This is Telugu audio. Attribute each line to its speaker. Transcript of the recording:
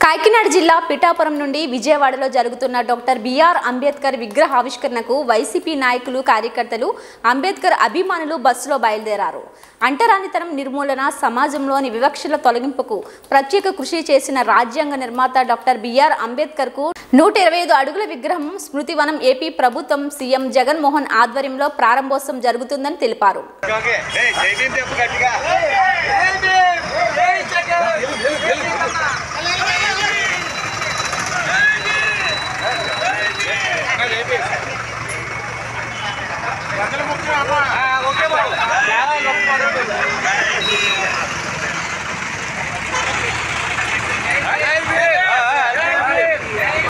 Speaker 1: కాకినాడ జిల్లా పిఠాపురం నుండి విజయవాడలో జరుగుతున్న డాక్టర్ బిఆర్ అంబేద్కర్ విగ్రహావిష్కరణకు వైసీపీ నాయకులు కార్యకర్తలు అంబేద్కర్ అభిమానులు బస్సులో బయలుదేరారు. అంటరానితనం నిర్మూలన, సమాజంలోని వివక్షల తొలగింపుకు ప్రత్యేక కృషి చేసిన రాజ్యాంగ నిర్మాత డాక్టర్ బిఆర్ అంబేద్కర్కు 125 అడుగుల విగ్రహం స్మృతివనం ఏపీ ప్రభుత్వం సీఎం జగన్మోహన్ ఆధ్వర్యంలో ప్రారంభోత్సవం జరుగుతుందని తెలిపారు.
Speaker 2: ప్రజల ముఖ్యం